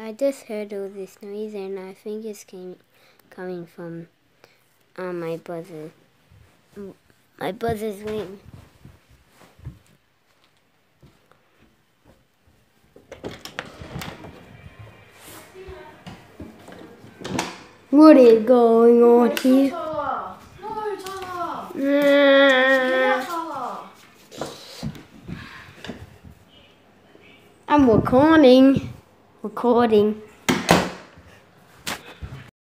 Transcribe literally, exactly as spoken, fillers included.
I just heard all this noise and I think it's came, coming from uh, my buzzer. My buzzer's wing. What is going on here? I'm recording. Recording.